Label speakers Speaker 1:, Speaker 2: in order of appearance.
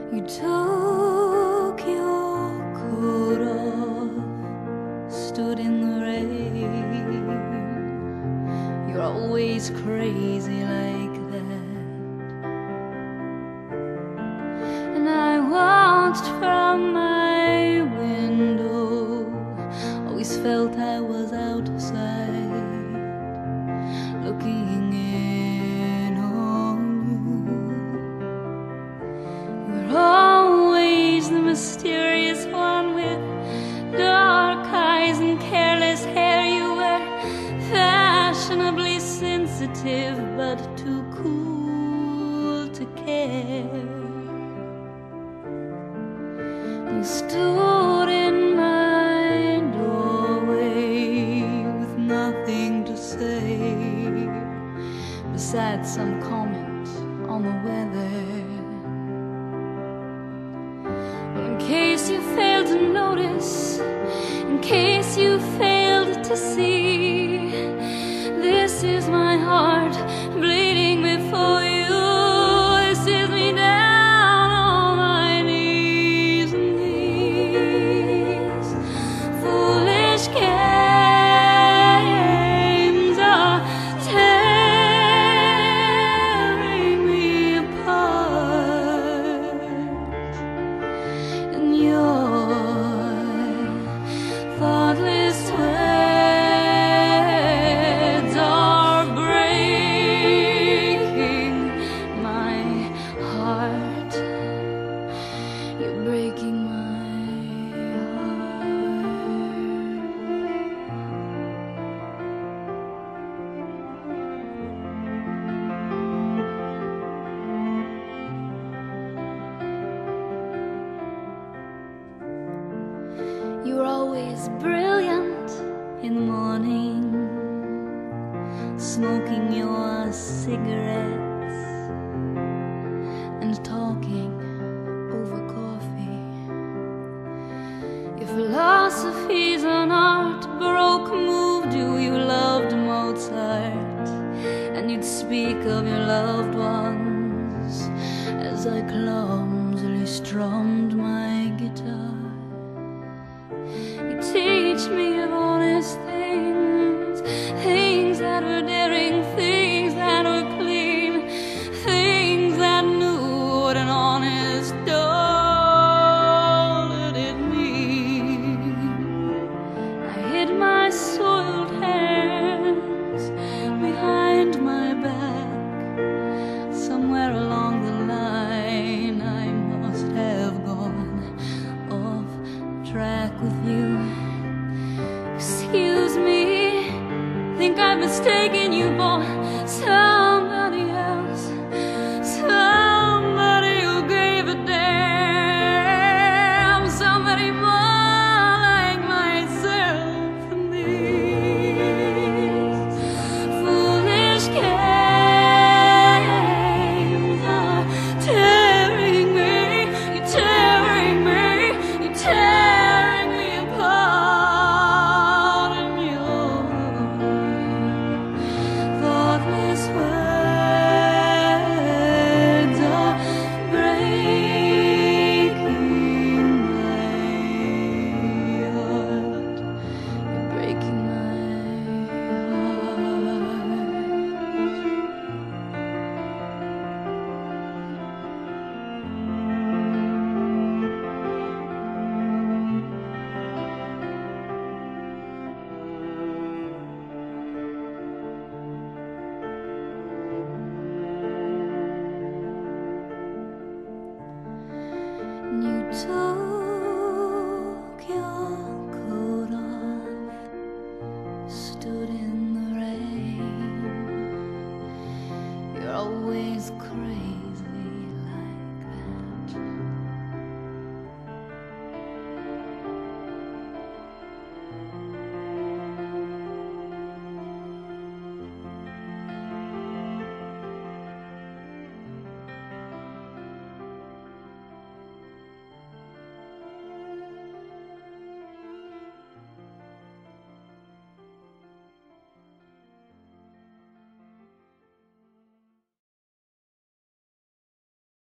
Speaker 1: You took your coat off, stood in the rain. You're always crazy like that. And I watched from my window, always felt I was outside, looking in on you. You're always the mysterious one with dark eyes and careless hair. You were fashionably sensitive but too cool to care. You stood in my doorway with nothing to say besides some comment on the weather. Well, in case you failed to notice, in case you failed to see, this is my heart bleeding before you. This is me down on my knees, and these foolish games are tearing me apart, and your thoughtless words are breaking my heart. You're breaking my heart. You're always brilliant in the morning, smoking your cigarettes and talking over coffee. Your philosophy's an art Baroque moved you. You loved Mozart, and you'd speak of your loved ones as I clumsily strummed my guitar. You teach me of honest things, things that were daring, things that were clean, things that knew what an honest dollar did mean. I hid my soiled hands behind my back. Somewhere along the line I must have gone off track with you. Excuse me, think I've mistaken you for somebody else, somebody who gave a damn, somebody more like myself. And these foolish games are tearing me, you're tearing me, you're tearing me apart, and your thoughtless words are breaking my heart. You're breaking my heart. You took